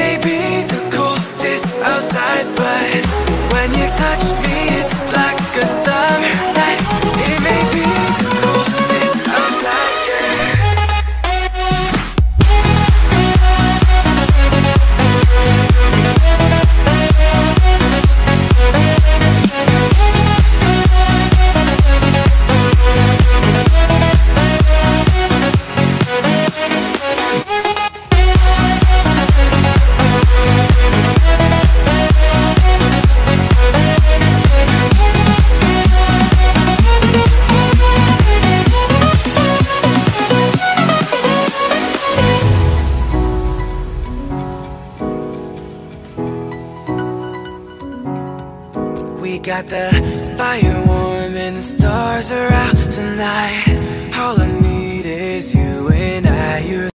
may be the coldest outside, but when you touch me, it's like a summer night. It may be the coldest outside, yeah. We got the fire warm and the stars are out tonight. All I need is you and I. You're